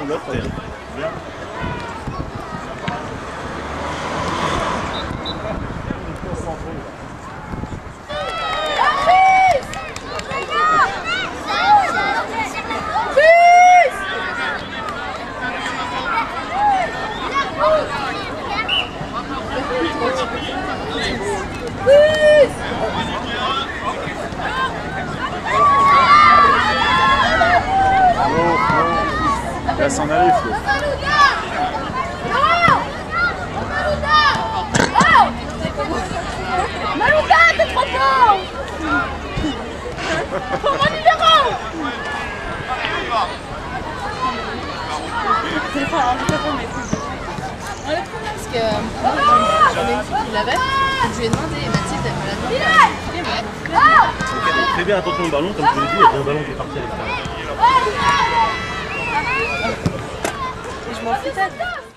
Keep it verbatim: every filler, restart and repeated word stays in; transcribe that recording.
l'autre. Bien. Il va s'en aller, Flo. Malouda, t'es trop fort. Prends mon numéro. C'est pas un peu mais on le prend parce que j'en ai une fille qui l'avait. Je lui ai demandé, Mathilde, elle me l'a demandé. Fais bien attention au ballon, comme je l'ai dit, il y a un ballon qui est parti à l'extérieur. Et je m'en foutais.